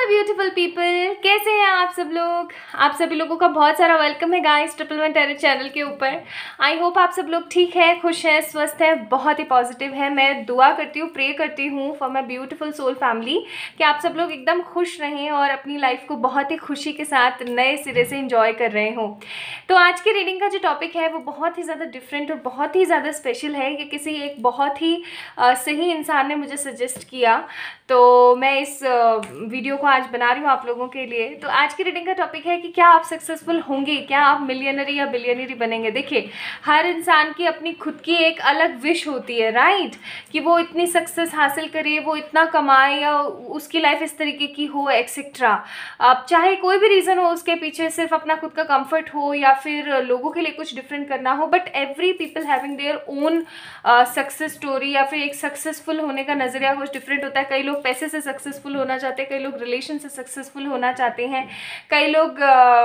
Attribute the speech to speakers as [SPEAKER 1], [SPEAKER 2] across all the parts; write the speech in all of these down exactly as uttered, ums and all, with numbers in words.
[SPEAKER 1] My beautiful people, कैसे हैं आप सब लोग। आप सभी लोगों का बहुत सारा वेलकम है guys triple one terror channel के ऊपर। आई होप आप सब लोग ठीक है, खुश हैं, स्वस्थ हैं, बहुत ही पॉजिटिव है। मैं दुआ करती हूँ, प्रे करती हूँ for my beautiful soul family कि आप सब लोग एकदम खुश रहें और अपनी लाइफ को बहुत ही खुशी के साथ नए सिरे से इंजॉय कर रहे हों। तो आज की रीडिंग का जो टॉपिक है वो बहुत ही ज़्यादा डिफरेंट और बहुत ही ज़्यादा स्पेशल है। ये किसी एक बहुत ही uh, सही इंसान ने मुझे सजेस्ट किया, तो मैं इस वीडियो को आज बना रही हूँ आप लोगों के लिए। तो आज की रीडिंग का टॉपिक है कि क्या आप सक्सेसफुल होंगे, क्या आप मिलियनरी या बिलियनरी बनेंगे। देखिए, हर इंसान की अपनी खुद की एक अलग विश होती है, राइट, कि वो इतनी सक्सेस हासिल करे, वो इतना कमाए या उसकी लाइफ इस तरीके की हो, एक्सेट्रा। अब चाहे कोई भी रीज़न हो उसके पीछे, सिर्फ अपना खुद का कंफर्ट हो या फिर लोगों के लिए कुछ डिफरेंट करना हो, but every people having their own success story या फिर एक सक्सेसफुल होने का नज़रिया कुछ डिफरेंट होता है। कई लोग पैसे से सक्सेसफुल होना चाहते हैं, कई लोग रिलेशन से सक्सेसफुल होना चाहते हैं, कई लोग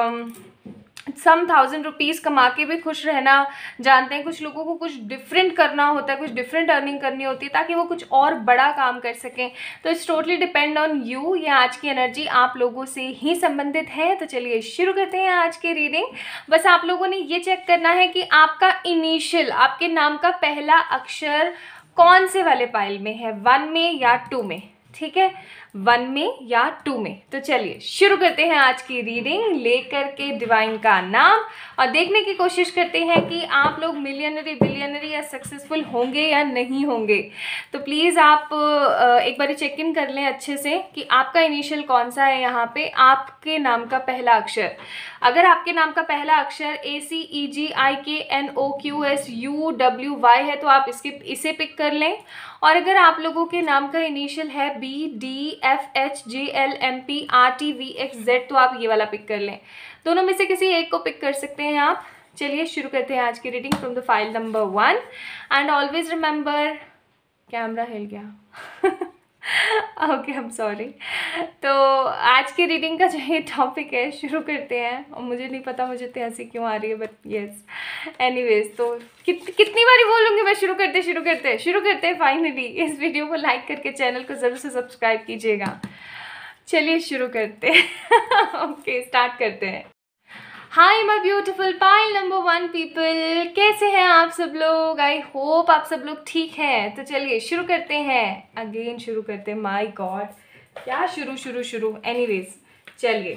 [SPEAKER 1] सम थाउजेंड रुपीज़ कमा के भी खुश रहना जानते हैं, कुछ लोगों को कुछ डिफरेंट करना होता है, कुछ डिफरेंट अर्निंग करनी होती है ताकि वो कुछ और बड़ा काम कर सकें। तो it's totally depend on you. ये आज की एनर्जी आप लोगों से ही संबंधित है। तो चलिए शुरू करते हैं आज की रीडिंग। बस आप लोगों ने ये चेक करना है कि आपका इनिशियल, आपके नाम का पहला अक्षर कौन से वाले पाइल में है, वन में या टू में। ठीक है, वन में या टू में। तो चलिए शुरू करते हैं आज की रीडिंग लेकर के डिवाइन का नाम और देखने की कोशिश करते हैं कि आप लोग मिलियनरी, बिलियनरी या सक्सेसफुल होंगे या नहीं होंगे। तो प्लीज़ आप एक बार चेक इन कर लें अच्छे से कि आपका इनिशियल कौन सा है। यहाँ पे आपके नाम का पहला अक्षर, अगर आपके नाम का पहला अक्षर ए सी ई G I K N O Q S U W Y है तो आप इसके इसे पिक कर लें। और अगर आप लोगों के नाम का इनिशियल है B D F H J L M P R T V X Z तो आप ये वाला पिक कर लें। दोनों में से किसी एक को पिक कर सकते हैं आप। चलिए शुरू करते हैं आज की reading from the file number one. And always remember, camera हिल गया ओके, आई एम सॉरी। तो आज की रीडिंग का जो ये टॉपिक है शुरू करते हैं। और मुझे नहीं पता मुझे इतनी हंसी क्यों आ रही है, बट यस एनीवेज। तो कित, कितनी बारी बोलूँगी मैं, शुरू करते शुरू करते शुरू करते हैं फाइनली। इस वीडियो को लाइक करके चैनल को ज़रूर से सब्सक्राइब कीजिएगा। चलिए शुरू करते हैं ओके, स्टार्ट करते हैं। Hi my beautiful pile number one people, कैसे हैं आप सब लोग। आई होप आप सब लोग ठीक हैं। तो चलिए शुरू करते हैं, अगेन शुरू करते हैं। माय गॉड, क्या शुरू शुरू शुरू एनीवेज। चलिए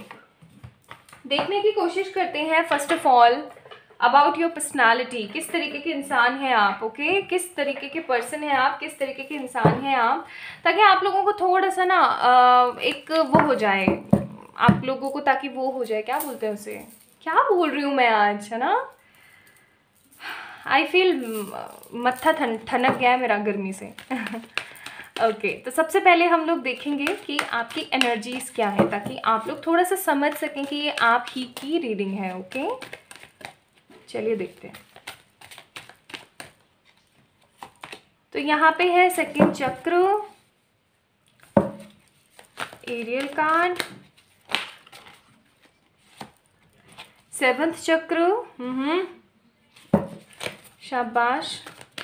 [SPEAKER 1] देखने की कोशिश करते हैं first of all about your personality. किस तरीके के इंसान हैं आप, ओके okay? किस तरीके के पर्सन हैं आप, किस तरीके के इंसान हैं आप, ताकि आप लोगों को थोड़ा सा ना एक वो हो जाए, आप लोगों को ताकि वो हो जाए, क्या बोलते हैं उसे, क्या बोल रही हूँ मैं आज, है ना। आई फील मत्था ठन ठनक गया है मेरा गर्मी से ओके okay, तो सबसे पहले हम लोग देखेंगे कि आपकी एनर्जीज क्या है ताकि आप लोग थोड़ा सा समझ सकें कि ये आप ही की रीडिंग है। Okay okay? चलिए देखते हैं। तो यहाँ पे है सेकंड चक्र, aerial card, seventh chakra, hmm शाबाश,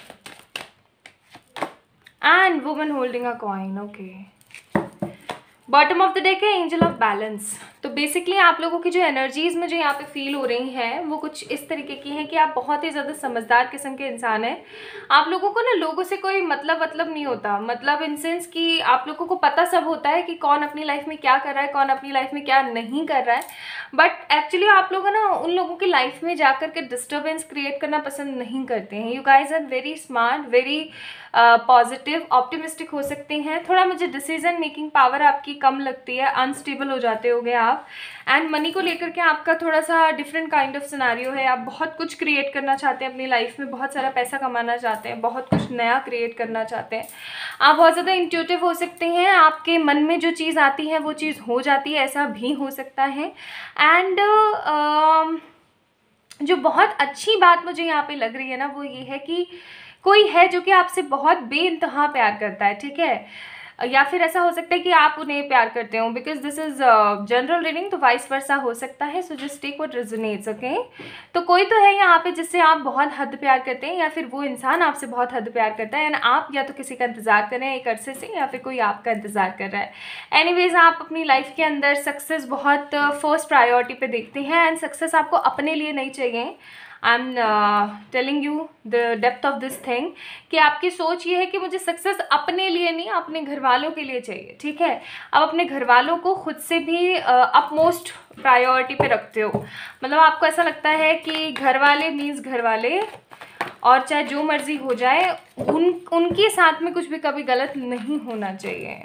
[SPEAKER 1] and woman holding a coin. Okay, bottom of the deck है एंजल ऑफ बैलेंस। तो बेसिकली आप लोगों की जो एनर्जीज मुझे यहाँ पे फील हो रही हैं वो कुछ इस तरीके की हैं कि आप बहुत ही ज़्यादा समझदार किस्म के इंसान हैं। आप लोगों को ना लोगों से कोई मतलब मतलब नहीं होता, मतलब इन सेंस कि आप लोगों को पता सब होता है कि कौन अपनी लाइफ में क्या कर रहा है, कौन अपनी लाइफ में क्या नहीं कर रहा है। बट एक्चुअली आप लोग ना उन लोगों की लाइफ में जा कर के डिस्टर्बेंस क्रिएट करना पसंद नहीं करते हैं। You guys are very smart, very positive, optimistic हो सकते हैं। थोड़ा मुझे डिसीजन मेकिंग पावर आपकी कम लगती है, अनस्टेबल हो जाते होगे आप। एंड मनी को लेकर के आपका थोड़ा सा डिफरेंट काइंड ऑफ सिनेरियो है। आप बहुत कुछ क्रिएट करना चाहते हैं अपनी लाइफ में, बहुत सारा पैसा कमाना चाहते हैं, बहुत कुछ नया क्रिएट करना चाहते हैं। आप बहुत ज़्यादा इंट्यूटिव हो सकते हैं, आपके मन में जो चीज़ आती है वो चीज़ हो जाती है, ऐसा भी हो सकता है। एंड uh, जो बहुत अच्छी बात मुझे यहाँ पे लग रही है ना वो ये है कि कोई है जो कि आपसे बहुत बेइंतहा प्यार करता है। ठीक है, या फिर ऐसा हो सकता है कि आप उन्हें प्यार करते हो, because this is general reading, तो वाइस वर्सा हो सकता है. So just take what resonates. Okay, तो कोई तो है यहाँ पे जिससे आप बहुत हद प्यार करते हैं, या फिर वो इंसान आपसे बहुत हद प्यार करता है, एंड आप या तो किसी का इंतजार कर रहे हैं एक अरसे से, या फिर कोई आपका इंतजार कर रहा है. एनीवेज, आप अपनी लाइफ के अंदर सक्सेस बहुत फर्स्ट प्रायोरिटी पे देखते हैं, एंड सक्सेस आपको अपने लिए नहीं चाहिए. I am telling you the depth of this thing, कि आपकी सोच ये है कि मुझे सक्सेस अपने लिए नहीं, अपने घर वालों के लिए चाहिए. ठीक है, आप अपने घर वालों को खुद से भी अपमोस्ट प्रायोरिटी पे रखते हो. मतलब आपको ऐसा लगता है कि घर वाले मीन्स घर वाले, और चाहे जो मर्जी हो जाए, उन उनके साथ में कुछ भी कभी गलत नहीं होना चाहिए.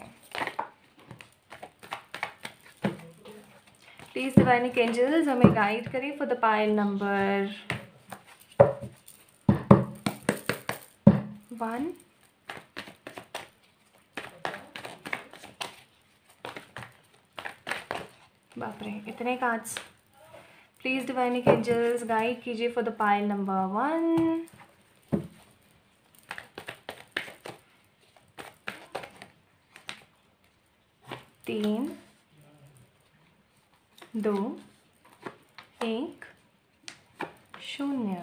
[SPEAKER 1] प्लीज डिवाइन एंजल्स हमें गाइड करें for the pile number one. बाप रे, इतने cards. Please divine angels guide कीजिए for the pile number one. तीन, दो, एक, शून्य.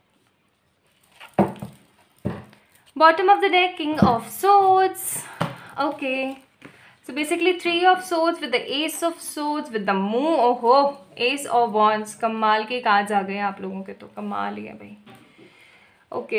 [SPEAKER 1] Bottom of the deck, King of Swords. Okay, so basically three of swords with the ace of swords with the moon. ओहो, ace of wands. कमाल के cards आ गए आप लोगों के, तो कमाल ही है भाई. Okay,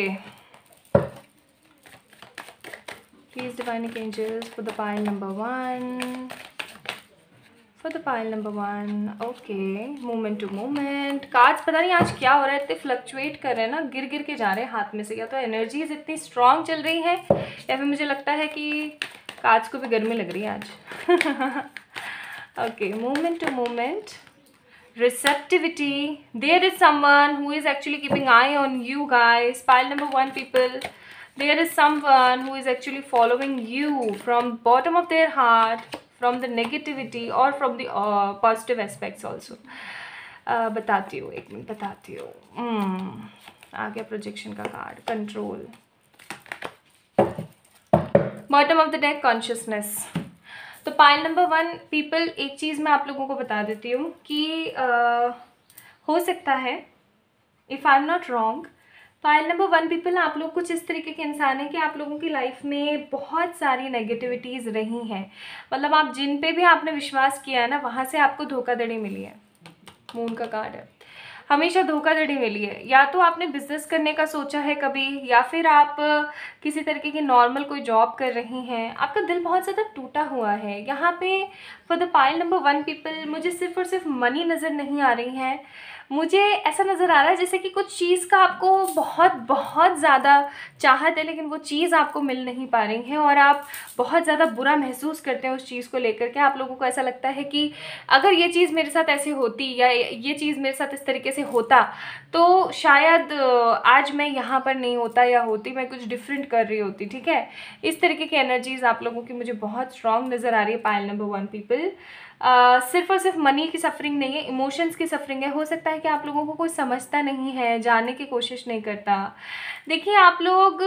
[SPEAKER 1] please divine angels for the pile number one. For the pile number one. Okay, moment to moment. Cards पता नहीं आज क्या हो रहा है, इतने फ्लक्चुएट कर रहे हैं ना, गिर गिर के जा रहे हैं हाथ में से. या तो एनर्जीज इतनी स्ट्रॉन्ग चल रही है, या फिर मुझे लगता है कि कार्ड्स को भी गर्मी लग रही है आज. Okay, moment to moment. Receptivity. There is someone who is actually keeping eye on you guys. Pile number one people. There is someone who is actually following you from bottom of their heart, from the negativity or from the uh, positive aspects also. uh, बताती हूँ, एक minute बताती हूँ. hmm, आ गया projection का card, control. Bottom of the deck, consciousness. तो pile number one people, एक चीज़ मैं आप लोगों को बता देती हूँ कि uh, हो सकता है, if I am not wrong, pile number one people आप लोग कुछ इस तरीके के इंसान हैं कि आप लोगों की लाइफ में बहुत सारी नेगेटिविटीज़ रही हैं. मतलब आप जिन पे भी आपने विश्वास किया है ना, वहाँ से आपको धोखाधड़ी मिली है. मून का कार्ड है, हमेशा धोखाधड़ी मिली है. या तो आपने बिजनेस करने का सोचा है कभी, या फिर आप किसी तरीके की नॉर्मल कोई जॉब कर रही हैं, आपका दिल बहुत ज़्यादा टूटा हुआ है. यहाँ पे for the pile number one people मुझे सिर्फ और सिर्फ मनी नज़र नहीं आ रही है. मुझे ऐसा नज़र आ रहा है जैसे कि कुछ चीज़ का आपको बहुत बहुत ज़्यादा चाहत है, लेकिन वो चीज़ आपको मिल नहीं पा रही है, और आप बहुत ज़्यादा बुरा महसूस करते हैं उस चीज़ को लेकर के. आप लोगों को ऐसा लगता है कि अगर ये चीज़ मेरे साथ ऐसे होती, या ये चीज़ मेरे साथ इस तरीके से होता, तो शायद आज मैं यहाँ पर नहीं होता, या होती मैं कुछ डिफरेंट कर रही होती. ठीक है, इस तरीके की एनर्जीज आप लोगों की मुझे बहुत स्ट्रॉन्ग नज़र आ रही है. Pile number one people, Uh, सिर्फ और सिर्फ मनी की सफरिंग नहीं है, इमोशंस की सफरिंग है. हो सकता है कि आप लोगों को कोई समझता नहीं है, जानने की कोशिश नहीं करता. देखिए, आप लोग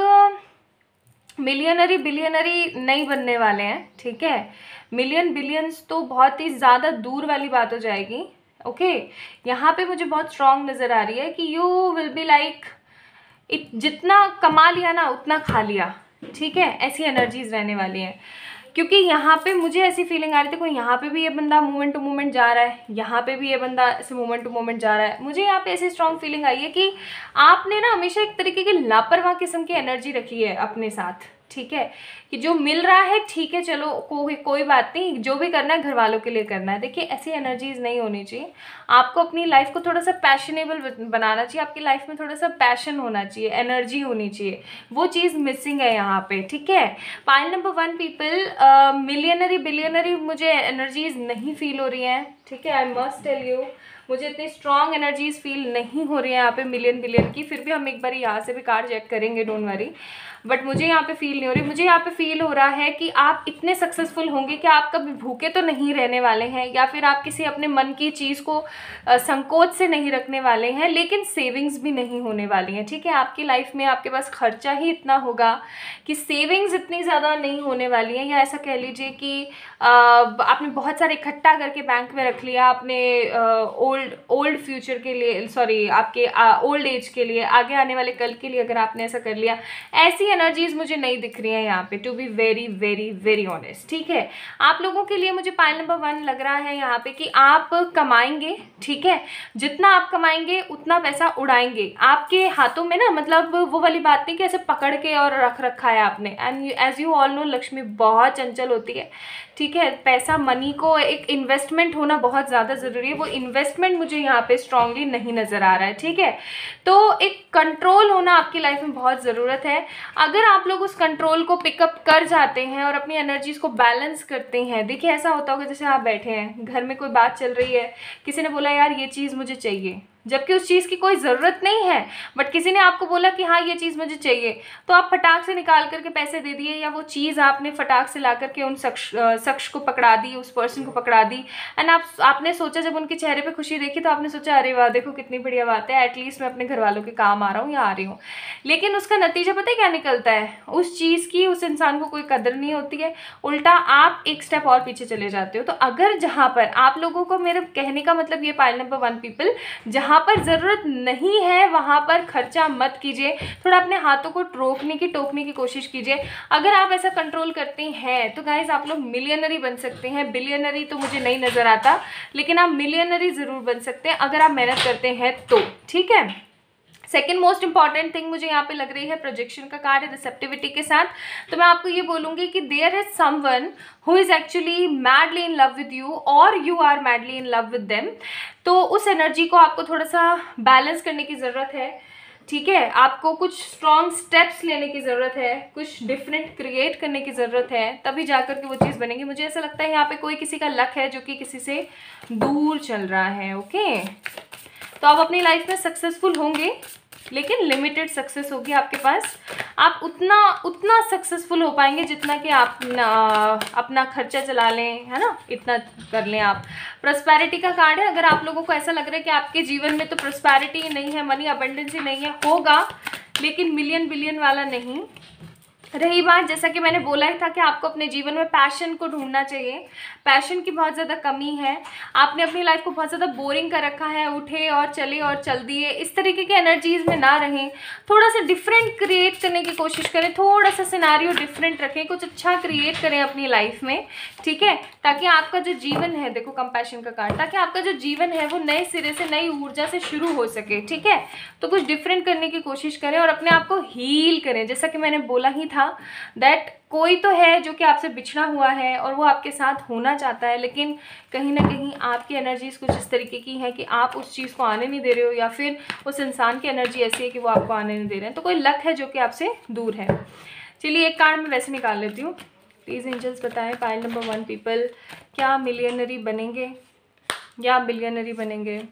[SPEAKER 1] मिलियनरी बिलियनरी नहीं बनने वाले हैं. ठीक है, मिलियन बिलियंस तो बहुत ही ज़्यादा दूर वाली बात हो जाएगी. ओके, यहाँ पे मुझे बहुत स्ट्रॉन्ग नज़र आ रही है कि यू विल बी लाइक, जितना कमा लिया ना उतना खा लिया. ठीक है, ऐसी एनर्जीज रहने वाली हैं. क्योंकि यहाँ पे मुझे ऐसी फीलिंग आ रही थी, कोई यहाँ पे भी ये बंदा मूवमेंट टू मूवमेंट जा रहा है, यहाँ पे भी ये बंदा ऐसे मूवमेंट टू मूवमेंट जा रहा है. मुझे यहाँ पे ऐसी स्ट्रॉन्ग फीलिंग आई है कि आपने ना हमेशा एक तरीके की लापरवाह किस्म की एनर्जी रखी है अपने साथ. ठीक है, कि जो मिल रहा है ठीक है, चलो कोई कोई बात नहीं, जो भी करना है घर वालों के लिए करना है. देखिए, ऐसी एनर्जीज नहीं होनी चाहिए. आपको अपनी लाइफ को थोड़ा सा पैशनेबल बनाना चाहिए. आपकी लाइफ में थोड़ा सा पैशन होना चाहिए, एनर्जी होनी चाहिए. वो चीज़ मिसिंग है यहाँ पे. ठीक है, pile number one people, millionaire billionaire मुझे एनर्जीज नहीं फील हो रही हैं. ठीक है, आई मस्ट टेल यू, मुझे इतनी स्ट्रॉन्ग एनर्जीज फील नहीं हो रही है यहाँ पे मिलियन बिलियन की. फिर भी हम एक बार यहाँ से भी कार्ड चेक करेंगे, डोंट वरी. बट मुझे यहाँ पे फील नहीं हो रही. मुझे यहाँ पे फील हो रहा है कि आप इतने सक्सेसफुल होंगे कि आप कभी भूखे तो नहीं रहने वाले हैं, या फिर आप किसी अपने मन की चीज़ को आ, संकोच से नहीं रखने वाले हैं, लेकिन सेविंग्स भी नहीं होने वाली हैं। ठीक है, आपकी लाइफ में आपके पास खर्चा ही इतना होगा कि सेविंग्स इतनी ज़्यादा नहीं होने वाली हैं। या ऐसा कह लीजिए कि आ, आपने बहुत सारे इकट्ठा करके बैंक में रख लिया अपने ओल्ड ओल्ड फ्यूचर के लिए, सॉरी आपके ओल्ड एज के लिए, आगे आने वाले कल के लिए, अगर आपने ऐसा कर लिया। ऐसी एनर्जीज मुझे नहीं दिख रही है यहाँ पे, to be very very very honest. ठीक है, आप लोगों के लिए मुझे पाइल नंबर वन लग रहा है यहाँ पे कि आप कमाएंगे। ठीक है, जितना आप कमाएंगे उतना पैसा उड़ाएंगे। आपके हाथों में ना, मतलब वो वाली बात नहीं कि ऐसे पकड़ के और रख रखा है आपने। And as you all know, Lakshmi बहुत चंचल होती है। ठीक है, पैसा, मनी को एक इन्वेस्टमेंट होना बहुत ज़्यादा ज़रूरी है। वो इन्वेस्टमेंट मुझे यहाँ पे स्ट्रांगली नहीं नज़र आ रहा है। ठीक है, तो एक कंट्रोल होना आपकी लाइफ में बहुत ज़रूरत है। अगर आप लोग उस कंट्रोल को पिकअप कर जाते हैं और अपनी एनर्जीज को बैलेंस करते हैं, देखिए ऐसा होता होगा जैसे आप बैठे हैं, घर में कोई बात चल रही है, किसी ने बोला यार ये चीज़ मुझे चाहिए, जबकि उस चीज़ की कोई ज़रूरत नहीं है, बट किसी ने आपको बोला कि हाँ ये चीज़ मुझे चाहिए, तो आप फटाक से निकाल करके पैसे दे दिए, या वो चीज़ आपने फटाक से ला करके उन शख्स शख्स को पकड़ा दी, उस पर्सन को पकड़ा दी। एंड आप आपने सोचा, जब उनके चेहरे पे खुशी देखी तो आपने सोचा अरे वाह देखो कितनी बढ़िया बात है, एटलीस्ट मैं अपने घर वालों के काम आ रहा हूँ या आ रही हूँ। लेकिन उसका नतीजा पता है क्या निकलता है? उस चीज़ की उस इंसान को कोई कदर नहीं होती है, उल्टा आप एक स्टेप और पीछे चले जाते हो। तो अगर जहाँ पर आप लोगों को, मेरे कहने का मतलब ये पाइल नंबर वन पीपल, जहाँ पर ज़रूरत नहीं है वहाँ पर खर्चा मत कीजिए। थोड़ा अपने हाथों को रोकने की टोकने की कोशिश कीजिए। अगर आप ऐसा कंट्रोल करते हैं तो गाइज आप लोग मिलियनरी बन सकते हैं। बिलियनरी तो मुझे नहीं नज़र आता, लेकिन आप मिलियनरी ज़रूर बन सकते हैं अगर आप मेहनत करते हैं तो। ठीक है, सेकेंड मोस्ट इंपॉर्टेंट थिंग मुझे यहाँ पे लग रही है प्रोजेक्शन का कार्ड है रिसेप्टिविटी के साथ। तो मैं आपको ये बोलूँगी कि there is someone who is actually madly in love with you, और you are madly in love with them. तो उस एनर्जी को आपको थोड़ा सा बैलेंस करने की ज़रूरत है। ठीक है, आपको कुछ स्ट्रॉन्ग स्टेप्स लेने की ज़रूरत है, कुछ डिफरेंट क्रिएट करने की ज़रूरत है, तभी जाकर के वो चीज़ बनेगी। मुझे ऐसा लगता है यहाँ पे कोई किसी का लक है जो कि किसी से दूर चल रहा है। ओके, तो आप अपनी लाइफ में सक्सेसफुल होंगे, लेकिन लिमिटेड सक्सेस होगी आपके पास। आप उतना उतना सक्सेसफुल हो पाएंगे जितना कि आप न, अपना खर्चा चला लें, है ना, इतना कर लें आप। प्रॉस्पेरिटी का कार्ड है। अगर आप लोगों को ऐसा लग रहा है कि आपके जीवन में तो प्रॉस्पेरिटी नहीं है, मनी अबंडेंस ही नहीं है, होगा लेकिन मिलियन बिलियन वाला नहीं। रही बात, जैसा कि मैंने बोला ही था कि आपको अपने जीवन में पैशन को ढूंढना चाहिए। पैशन की बहुत ज़्यादा कमी है। आपने अपनी लाइफ को बहुत ज़्यादा बोरिंग कर रखा है, उठे और चले और चल दिए, इस तरीके के एनर्जीज में ना रहें। थोड़ा सा डिफरेंट क्रिएट करने की कोशिश करें, थोड़ा सा सिनेरियो डिफरेंट रखें, कुछ अच्छा क्रिएट करें अपनी लाइफ में। ठीक है, ताकि आपका जो जीवन है, देखो कंपैशन का कार्ड, ताकि आपका जो जीवन है वो नए सिरे से, नई ऊर्जा से शुरू हो सके। ठीक है, तो कुछ डिफरेंट करने की कोशिश करें और अपने आप को हील करें। जैसा कि मैंने बोला ही था दैट कोई तो है जो कि आपसे बिछड़ा हुआ है और वो आपके साथ होना चाहता है, लेकिन कहीं ना कहीं आपकी एनर्जीज कुछ इस तरीके की है कि आप उस चीज़ को आने नहीं दे रहे हो, या फिर उस इंसान की एनर्जी ऐसी है कि वो आपको आने नहीं दे रहे हैं। तो कोई लक है जो कि आपसे दूर है। चलिए एक कार्ड मैं वैसे निकाल लेती हूँ। प्लीज़ एंजल्स बताएं पाइल नंबर वन पीपल, क्या मिलियनरी बनेंगे या बिलियनरी बनेंगे?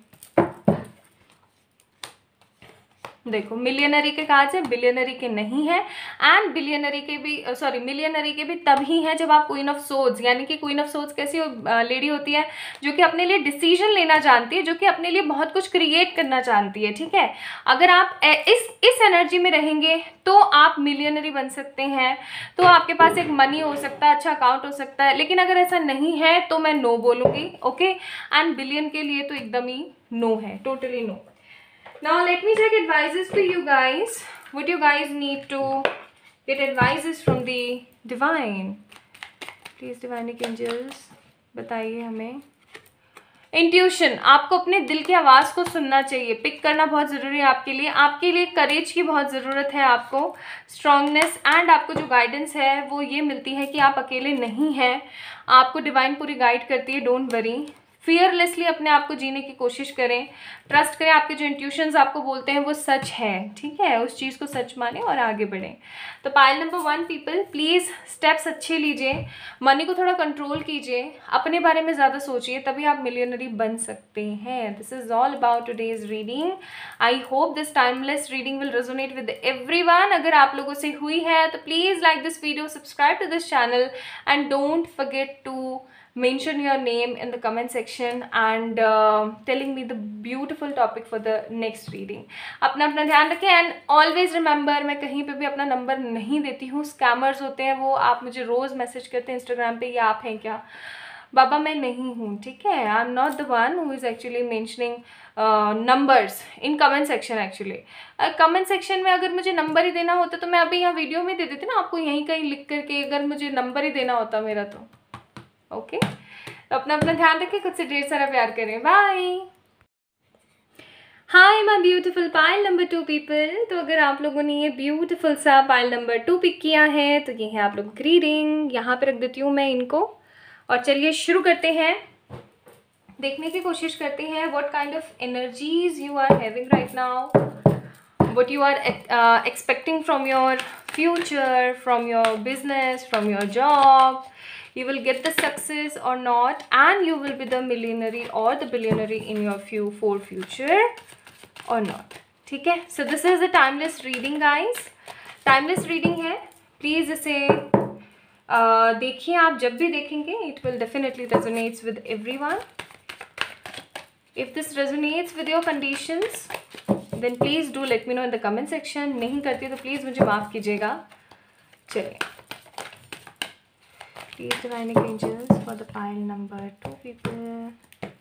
[SPEAKER 1] देखो, मिलियनरी के कार्ड्स हैं, बिलियनरी के नहीं है, एंड बिलियनरी के भी, सॉरी मिलियनरी के भी तभी हैं जब आप क्वीन ऑफ सोर्ड्स, यानी कि क्वीन ऑफ सोर्ड्स कैसी लेडी होती है जो कि अपने लिए डिसीजन लेना जानती है, जो कि अपने लिए बहुत कुछ क्रिएट करना चाहती है। ठीक है, अगर आप इस इस एनर्जी में रहेंगे तो आप मिलियनरी बन सकते हैं। तो आपके पास एक मनी हो सकता है, अच्छा अकाउंट हो सकता है, लेकिन अगर ऐसा नहीं है तो मैं नो बोलूँगी। ओके, एंड बिलियन के लिए तो एकदम ही नो है, totally no. Now let me take advices to you guys. What you guys need to get advices from the divine. Please divine angels बताइए हमें। इंट्यूशन, आपको अपने दिल की आवाज़ को सुनना चाहिए, पिक करना बहुत ज़रूरी है आपके लिए। आपके लिए करेज की बहुत ज़रूरत है, आपको स्ट्रांगनेस, एंड आपको जो गाइडेंस है वो ये मिलती है कि आप अकेले नहीं हैं, आपको डिवाइन पूरी गाइड करती है। डोंट वरी, फियरलेसली अपने आप को जीने की कोशिश करें, ट्रस्ट करें, आपके जो इंट्यूशंस आपको बोलते हैं वो सच है, ठीक है, उस चीज़ को सच माने और आगे बढ़ें। तो pile number one people, please steps अच्छे लीजिए, मनी को थोड़ा कंट्रोल कीजिए, अपने बारे में ज़्यादा सोचिए, तभी आप मिलियनरी बन सकते हैं। This is all about today's reading. I hope this timeless reading will resonate with everyone. अगर आप लोगों से हुई है तो please like this video, subscribe to this channel and don't forget to mention your name in the comment section and uh, telling me the beautiful topic for the next reading. अपना अपना ध्यान रखें एंड ऑलवेज रिमेंबर, मैं कहीं पे भी अपना number नहीं देती हूँ। स्कैमर्स होते हैं वो, आप मुझे रोज़ मैसेज करते हैं इंस्टाग्राम पे, ये आप हैं क्या? बाबा मैं नहीं हूँ, ठीक है। I am not the one who is actually mentioning numbers in comment section. Actually comment section में अगर मुझे नंबर ही देना होता तो मैं अभी यहाँ वीडियो में दे देती ना आपको, यहीं कहीं लिख करके, अगर मुझे नंबर ही देना होता मेरा तो। Okay okay? तो अपना अपना ध्यान रखें, खुद से ढेर सारा प्यार करें। Bye. Hi my beautiful pile number two people. तो अगर आप लोगों ने ये ब्यूटीफुल सा पाइल नंबर टू पिक किया है तो ये है आप लोगों की रीडिंग। यहाँ पे रख देती हूँ मैं इनको और चलिए शुरू करते हैं। देखने की कोशिश करते हैं what kind of energies you are having right now, what you are uh, expecting from your future, from your business, from your job. You will get the success or not, and you will be the millionaire or the billionaire in your few for future or not. ठीक है, so this is the timeless reading guys. timeless reading है, please इसे uh, देखिए। आप जब भी देखेंगे it will definitely resonates with everyone. If this resonates with your conditions then please do let me know in the comment section. नहीं करती तो please मुझे माफ़ कीजिएगा। चलिए, please divine angels for the pile number two people.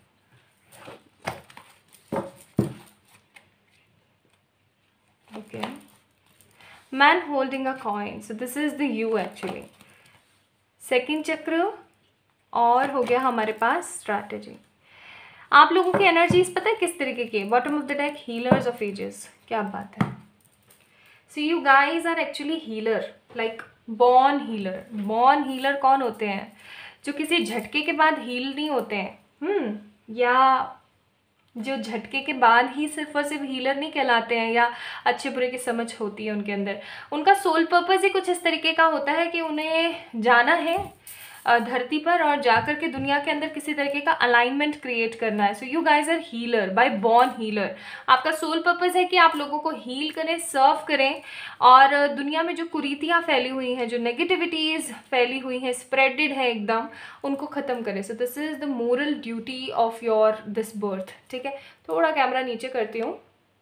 [SPEAKER 1] Okay, man holding a coin, so this is the you actually. Second chakra और हो गया हमारे पास स्ट्रैटेजी। आप लोगों की एनर्जीज पता है किस तरीके की? Bottom of the deck, healers of ages. क्या बात है। So you guys are actually healer, like born healer. Born healer कौन होते हैं? जो किसी झटके के बाद हील नहीं होते हैं, हम्म या जो झटके के बाद ही सिर्फ और सिर्फ हीलर नहीं कहलाते हैं, या अच्छे बुरे की समझ होती है उनके अंदर। उनका सोल पर्पस ही कुछ इस तरीके का होता है कि उन्हें जाना है धरती पर और जाकर के दुनिया के अंदर किसी तरीके का अलाइनमेंट क्रिएट करना है। So you guys are healer by born healer. आपका सोल पर्पस है कि आप लोगों को हील करें, सर्व करें और दुनिया में जो कुरीतियाँ फैली हुई हैं, जो नेगेटिविटीज़ फैली हुई हैं, स्प्रेडेड है एकदम, उनको ख़त्म करें। So this is the moral duty of your this birth. ठीक है, थोड़ा कैमरा नीचे करती हूँ।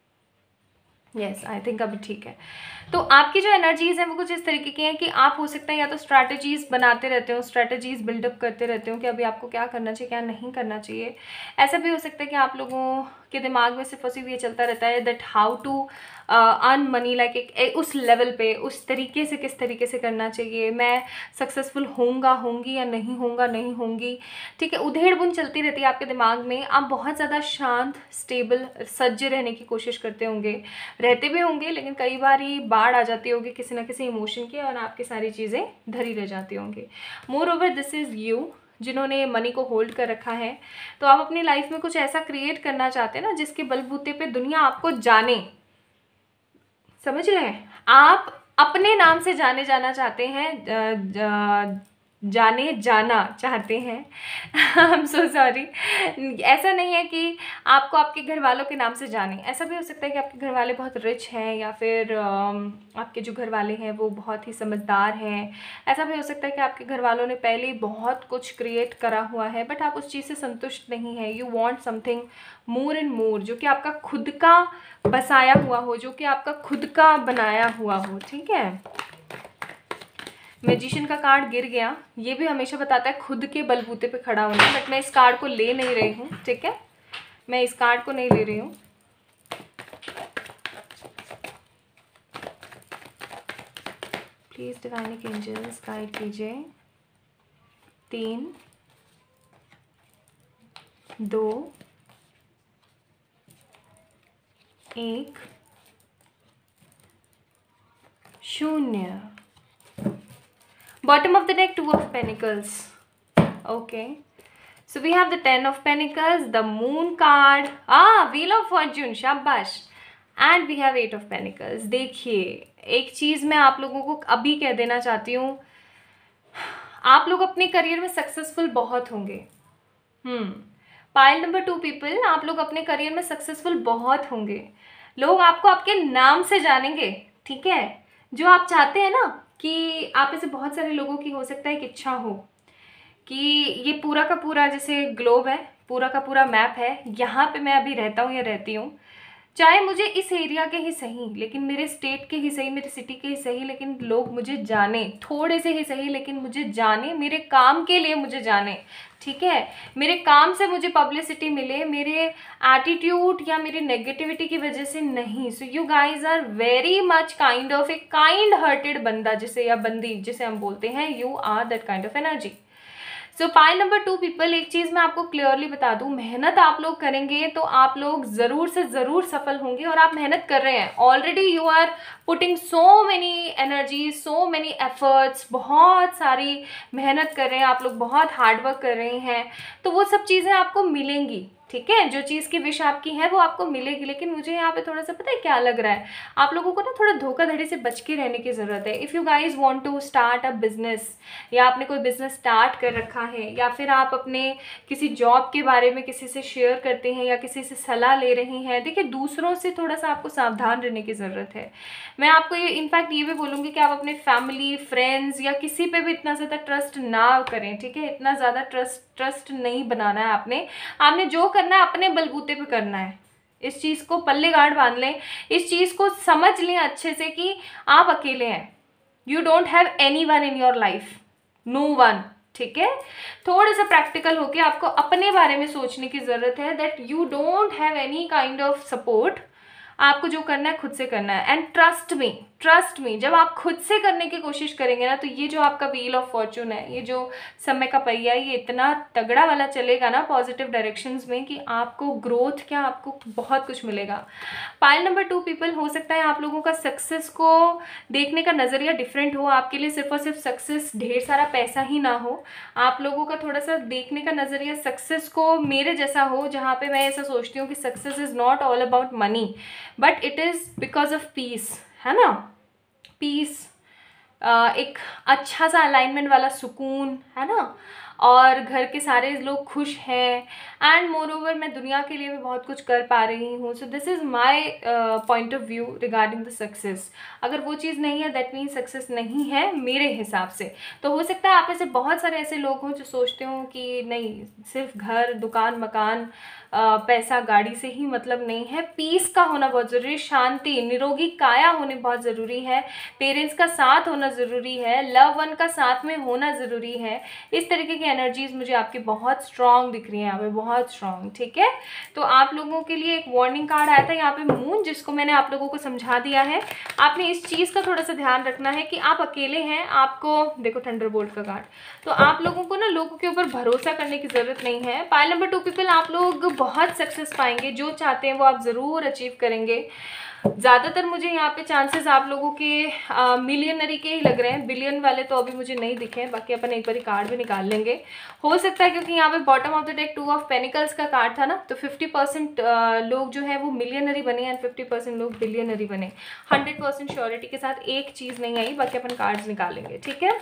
[SPEAKER 1] यस, आई थिंक अभी ठीक है। तो आपकी जो एनर्जीज़ हैं वो कुछ इस तरीके की हैं कि आप हो सकता है या तो स्ट्रैटेजीज़ बनाते रहते हो, स्ट्रैटेजीज़ बिल्डअप करते रहते हो कि अभी आपको क्या करना चाहिए, क्या नहीं करना चाहिए। ऐसा भी हो सकता है कि आप लोगों के दिमाग में सिर्फ और सिर्फ ये चलता रहता है that how to earn money, like एक उस लेवल पे, उस तरीके से किस तरीके से करना चाहिए, मैं सक्सेसफुल होऊंगा होंगी या नहीं होऊंगा नहीं होंगी। ठीक है, उधेड़ बुन चलती रहती है आपके दिमाग में। आप बहुत ज़्यादा शांत, स्टेबल, सज्ज रहने की कोशिश करते होंगे, रहते भी होंगे, लेकिन कई बार ही बाढ़ आ जाती होगी किसी ना किसी इमोशन की और आपकी सारी चीज़ें धरी रह जाती होंगी। Moreover this is you जिन्होंने मनी को होल्ड कर रखा है। तो आप अपनी लाइफ में कुछ ऐसा क्रिएट करना चाहते हैं ना जिसके बलबूते पे दुनिया आपको जाने। समझ रहे हैं? आप अपने नाम से जाने जाना चाहते हैं, जा, जाने जाना चाहते हैं। I am so sorry. ऐसा नहीं है कि आपको आपके घर वालों के नाम से जाने। ऐसा भी हो सकता है कि आपके घर वाले बहुत रिच हैं या फिर आपके जो घर वाले हैं वो बहुत ही समझदार हैं। ऐसा भी हो सकता है कि आपके घर वालों ने पहले ही बहुत कुछ क्रिएट करा हुआ है बट आप उस चीज़ से संतुष्ट नहीं है। You want something more and more, जो कि आपका खुद का बसाया हुआ हो, जो कि आपका खुद का बनाया हुआ हो। ठीक है, मैजिशियन का कार्ड गिर गया, ये भी हमेशा बताता है खुद के बलबूते पे खड़ा होना। बट मैं इस कार्ड को ले नहीं रही हूँ। ठीक है, मैं इस कार्ड को नहीं ले रही हूँ। प्लीज डिवाइन एंजल्स गाइड कीजिए। तीन, दो, एक, शून्य। Bottom of the deck, two of pentacles. Okay, so we have the ten of pentacles, the moon card, a wheel of fortune, शाबाश, and we have eight of pentacles. देखिए, एक चीज़ मैं आप लोगों को अभी कह देना चाहती हूँ, आप लोग अपने करियर में सक्सेसफुल बहुत होंगे। Hmm pile number two people, आप लोग अपने करियर में सक्सेसफुल बहुत होंगे। लोग आपको आपके नाम से जानेंगे, ठीक है। जो आप चाहते हैं ना, कि आप ऐसे बहुत सारे लोगों की हो सकता है कि इच्छा हो कि ये पूरा का पूरा जैसे ग्लोब है, पूरा का पूरा मैप है, यहाँ पे मैं अभी रहता हूँ या रहती हूँ, चाहे मुझे इस एरिया के ही सही, लेकिन मेरे स्टेट के ही सही, मेरे सिटी के ही सही, लेकिन लोग मुझे जाने, थोड़े से ही सही लेकिन मुझे जाने, मेरे काम के लिए मुझे जाने, ठीक है। मेरे काम से मुझे पब्लिसिटी मिले, मेरे एटीट्यूड या मेरी नेगेटिविटी की वजह से नहीं। So you guys are very much kind of a kind hearted बंदा जिसे, या बंदी जिसे हम बोलते हैं, you are that kind of energy. So pile number two people, एक चीज़ मैं आपको क्लियरली बता दूं, मेहनत आप लोग करेंगे तो आप लोग ज़रूर से ज़रूर सफल होंगे, और आप मेहनत कर रहे हैं already. You are putting so many energy, so many efforts, बहुत सारी मेहनत कर रहे हैं आप लोग, बहुत हार्डवर्क कर रहे हैं, तो वो सब चीज़ें आपको मिलेंगी, ठीक है। जो चीज़ की विश आपकी है वो आपको मिलेगी। लेकिन मुझे यहाँ पे थोड़ा सा पता है क्या लग रहा है, आप लोगों को ना थोड़ा धोखाधड़ी से बच के रहने की ज़रूरत है। If you guys want to start a business, या आपने कोई बिजनेस स्टार्ट कर रखा है, या फिर आप अपने किसी जॉब के बारे में किसी से शेयर करते हैं या किसी से सलाह ले रही हैं, देखिए दूसरों से थोड़ा सा आपको सावधान रहने की ज़रूरत है। मैं आपको ये इनफैक्ट ये भी बोलूँगी कि आप अपने फैमिली, फ्रेंड्स या किसी पे भी इतना ज़्यादा ट्रस्ट ना करें, ठीक है। इतना ज़्यादा ट्रस्ट ट्रस्ट नहीं बनाना है आपने आपने जो करना है अपने बलबूते पे करना है। इस चीज़ को पल्ले गार्ड बांध लें, इस चीज़ को समझ लें अच्छे से कि आप अकेले हैं, you don't have anyone in your life, no one, ठीक है। थोड़ा सा प्रैक्टिकल होके आपको अपने बारे में सोचने की ज़रूरत है, that you don't have any kind of support. आपको जो करना है खुद से करना है, and trust me, trust me, जब आप खुद से करने की कोशिश करेंगे ना, तो ये जो आपका व्हील ऑफ फॉर्चून है, ये जो समय का पहिया है, ये इतना तगड़ा वाला चलेगा ना पॉजिटिव डायरेक्शंस में, कि आपको ग्रोथ क्या, आपको बहुत कुछ मिलेगा। पाइल नंबर टू पीपल, हो सकता है आप लोगों का सक्सेस को देखने का नज़रिया डिफरेंट हो। आपके लिए सिर्फ और सिर्फ सक्सेस ढेर सारा पैसा ही ना हो, आप लोगों का थोड़ा सा देखने का नज़रिया सक्सेस को मेरे जैसा हो, जहाँ पे मैं ऐसा सोचती हूँ कि success is not all about money, but it is because of peace, है ना। पीस, एक अच्छा सा अलाइनमेंट वाला सुकून, है ना, और घर के सारे लोग खुश हैं, एंड मोर ओवर मैं दुनिया के लिए भी बहुत कुछ कर पा रही हूँ। So this is my point of view regarding the success. अगर वो चीज़ नहीं है, दैट मीन्स सक्सेस नहीं है मेरे हिसाब से। तो हो सकता है आप ऐसे बहुत सारे ऐसे लोग हों जो सोचते हो कि नहीं, सिर्फ घर, दुकान, मकान, Uh, पैसा, गाड़ी से ही मतलब नहीं है, पीस का होना बहुत ज़रूरी है, शांति, निरोगी काया होने बहुत ज़रूरी है, पेरेंट्स का साथ होना ज़रूरी है, लव वन का साथ में होना ज़रूरी है। इस तरीके की एनर्जीज मुझे आपकी बहुत स्ट्रांग दिख रही हैं यहाँ पे, बहुत स्ट्रांग, ठीक है। तो आप लोगों के लिए एक वार्निंग कार्ड आया था यहाँ पे, मून, जिसको मैंने आप लोगों को समझा दिया है। आपने इस चीज़ का थोड़ा सा ध्यान रखना है कि आप अकेले हैं, आपको देखो थंडरबोल्ट का कार्ड, तो आप लोगों को ना लोगों के ऊपर भरोसा करने की ज़रूरत नहीं है। पाइल नंबर टू पीपल, आप लोग बहुत सक्सेस पाएंगे, जो चाहते हैं वो आप ज़रूर अचीव करेंगे। ज़्यादातर मुझे यहाँ पे चांसेस आप लोगों के मिलियनरी के ही लग रहे हैं, बिलियन वाले तो अभी मुझे नहीं दिखे हैं, बाकी अपन एक बार कार्ड भी निकाल लेंगे। हो सकता है क्योंकि यहाँ पे bottom of the deck two of pentacles का कार्ड था ना, तो फिफ्टी परसेंट लोग जो है वो मिलियनरी बने एंड फिफ्टी परसेंट लोग बिलियनरी बने। हंड्रेड परसेंट श्योरिटी के साथ एक चीज़ नहीं आई, बाकी अपन कार्ड्स निकालेंगे, ठीक है।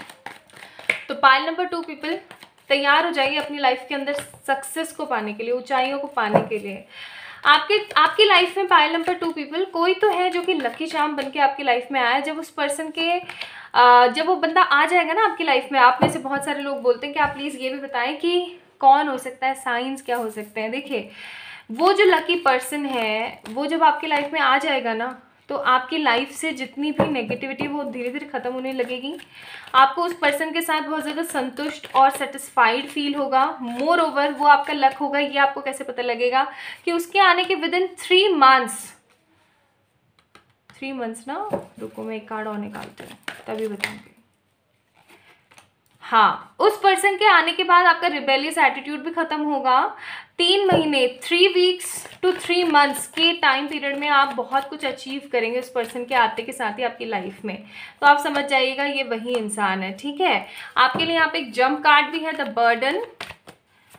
[SPEAKER 1] तो पाइल नंबर टू पीपल, तैयार हो जाइए अपनी लाइफ के अंदर सक्सेस को पाने के लिए, ऊंचाइयों को पाने के लिए। आपके आपकी लाइफ में पाइल नंबर टू पीपल, कोई तो है जो कि लकी चार्म बन के आपकी लाइफ में आया। जब उस पर्सन के आ, जब वो बंदा आ जाएगा ना आपकी लाइफ में, आप में से बहुत सारे लोग बोलते हैं कि आप प्लीज़ ये भी बताएं कि कौन हो सकता है, साइंस क्या हो सकते हैं। देखिए, वो जो लकी पर्सन है वो जब आपकी लाइफ में आ जाएगा ना, तो आपकी लाइफ से जितनी भी नेगेटिविटी वो धीरे धीरे ख़त्म होने लगेगी। आपको उस पर्सन के साथ बहुत ज़्यादा संतुष्ट और सेटिस्फाइड फील होगा। मोर ओवर वो आपका लक होगा। ये आपको कैसे पता लगेगा कि उसके आने के within three months three months ना, रुको मैं एक कार्ड और निकालती हूँ तभी बताऊँगी। हाँ, उस पर्सन के आने के बाद आपका रिबेलियस एटीट्यूड भी खत्म होगा। तीन महीने, three weeks to three months के टाइम पीरियड में आप बहुत कुछ अचीव करेंगे उस पर्सन के आते के साथ ही आपकी लाइफ में। तो आप समझ जाइएगा ये वही इंसान है, ठीक है। आपके लिए यहाँ पे एक जंप कार्ड भी है, द बर्डन,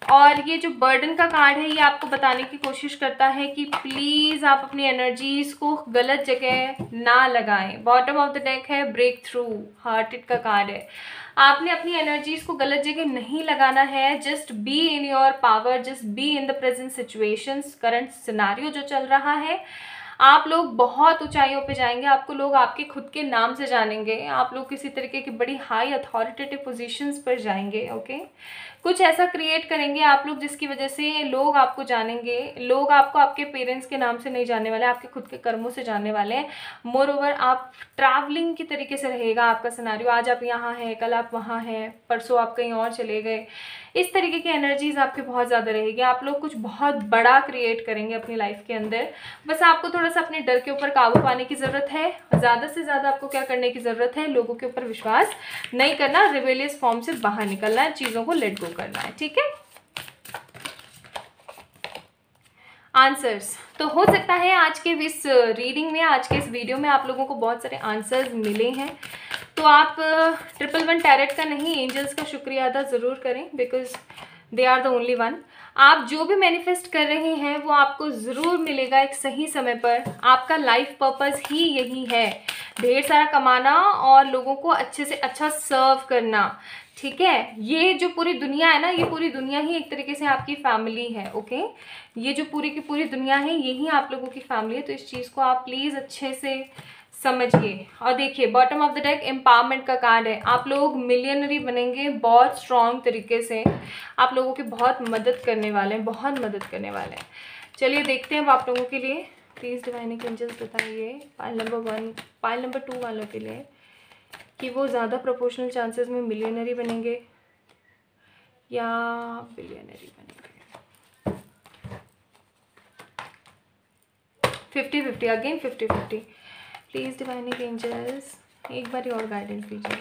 [SPEAKER 1] और ये जो बर्डन का कार्ड है ये आपको बताने की कोशिश करता है कि प्लीज़ आप अपनी एनर्जीज को गलत जगह ना लगाएं। बॉटम ऑफ द डेक है ब्रेक थ्रू, हार्टेड का कार्ड है। आपने अपनी एनर्जीज को गलत जगह नहीं लगाना है। Just be in your power, just be in the present situations, current scenario जो चल रहा है। आप लोग बहुत ऊंचाइयों पे जाएंगे, आपको लोग आपके खुद के नाम से जानेंगे, आप लोग किसी तरीके की बड़ी हाई अथॉरिटेटिव पोजीशंस पर जाएंगे। ओके, कुछ ऐसा क्रिएट करेंगे आप लोग जिसकी वजह से लोग आपको जानेंगे। लोग आपको आपके पेरेंट्स के नाम से नहीं जानने वाले, आपके खुद के कर्मों से जानने वाले हैं। मोर ओवर आप ट्रैवलिंग की तरीके से रहेगा आपका सिनारियो। आज आप यहाँ हैं, कल आप वहाँ हैं, परसों आप कहीं और चले गए। इस तरीके की एनर्जीज आपके बहुत ज़्यादा रहेगी। आप लोग कुछ बहुत बड़ा क्रिएट करेंगे अपनी लाइफ के अंदर। बस आपको थोड़ा सा अपने डर के ऊपर काबू पाने की ज़रूरत है। ज़्यादा से ज़्यादा आपको क्या करने की ज़रूरत है, लोगों के ऊपर विश्वास नहीं करना, रिबेलियस फॉर्म से बाहर निकलना है, चीज़ों को लेट गो करना है। ठीक है, आंसर्स तो हो सकता है आज के इस रीडिंग में, आज के इस वीडियो में आप लोगों को बहुत सारे आंसर्स मिले हैं। तो आप ट्रिपल वन टैरेट का नहीं, एंजल्स का शुक्रिया अदा ज़रूर करें, because they are the only one. आप जो भी मैनिफेस्ट कर रहे हैं वो आपको ज़रूर मिलेगा एक सही समय पर। आपका लाइफ पर्पस ही यही है, ढेर सारा कमाना और लोगों को अच्छे से अच्छा सर्व करना। ठीक है, ये जो पूरी दुनिया है ना, ये पूरी दुनिया ही एक तरीके से आपकी फैमिली है। ओके, ये जो पूरी की पूरी दुनिया है यही आप लोगों की फैमिली है। तो इस चीज़ को आप प्लीज़ अच्छे से समझिए। और देखिए, bottom of the deck empowerment का कार्ड है। आप लोग मिलियनरी बनेंगे बहुत स्ट्रॉन्ग तरीके से। आप लोगों की बहुत मदद करने वाले हैं, बहुत मदद करने वाले हैं। चलिए देखते हैं अब आप लोगों के लिए। प्लीज़ डिवाइन एंजल्स बताइए pile number one, pile number two वालों के लिए कि वो ज़्यादा प्रोपोर्शनल चांसेस में मिलियनरी बनेंगे या बिलियनरी बनेंगे। Fifty fifty, again fifty fifty. Please divine angels एक बार और गाइडेंस दीजिए।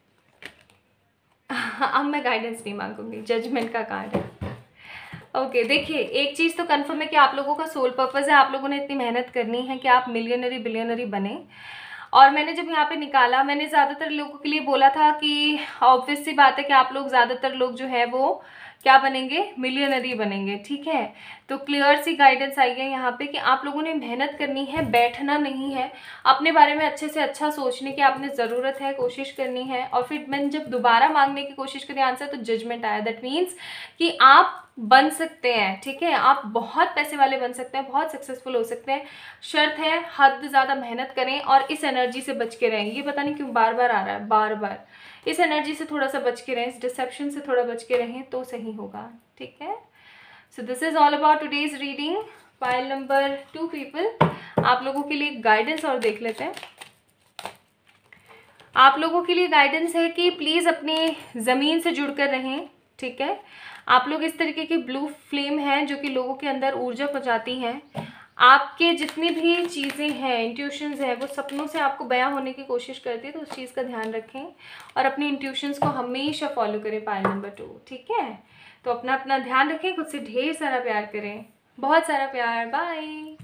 [SPEAKER 1] अब मैं गाइडेंस नहीं मांगूंगी, जजमेंट का कार्ड है। ओके okay, देखिए एक चीज़ तो कंफर्म है कि आप लोगों का सोल पर्पस है। आप लोगों ने इतनी मेहनत करनी है कि आप मिलियनरी बिलियनरी बने। और मैंने जब यहाँ पे निकाला, मैंने ज़्यादातर लोगों के लिए बोला था कि ऑब्वियस सी बात है कि आप लोग ज़्यादातर लोग जो है वो क्या बनेंगे, मिलियनरी बनेंगे। ठीक है, तो क्लियर सी गाइडेंस आई है यहाँ पे कि आप लोगों ने मेहनत करनी है, बैठना नहीं है, अपने बारे में अच्छे से अच्छा सोचने की आपने ज़रूरत है, कोशिश करनी है। और फिर मैंने जब दोबारा मांगने की कोशिश करी आंसर, तो जजमेंट आया। दैट मीन्स कि आप बन सकते हैं। ठीक है, आप बहुत पैसे वाले बन सकते हैं, बहुत सक्सेसफुल हो सकते हैं। शर्त है हद ज़्यादा मेहनत करें और इस एनर्जी से बच के रहें। ये पता नहीं क्यों बार बार आ रहा है, बार बार इस एनर्जी से थोड़ा सा बच के रहें, इस डिसेप्शन से थोड़ा बच के रहें तो सही होगा। ठीक है, so this is all about today's reading. File number two people, आप लोगों के लिए गाइडेंस और देख लेते हैं। आप लोगों के लिए गाइडेंस है कि प्लीज़ अपनी ज़मीन से जुड़कर रहें। ठीक है, आप लोग इस तरीके की ब्लू फ्लेम हैं जो कि लोगों के अंदर ऊर्जा पहुंचाती हैं। आपके जितनी भी चीज़ें हैं, इंट्यूशंस हैं, वो सपनों से आपको बयां होने की कोशिश करती है। तो उस चीज़ का ध्यान रखें और अपनी इंट्यूशंस को हमेशा फॉलो करें। पाइल नंबर टू, ठीक है, तो अपना अपना ध्यान रखें, खुद से ढेर सारा प्यार करें, बहुत सारा प्यार। बाय।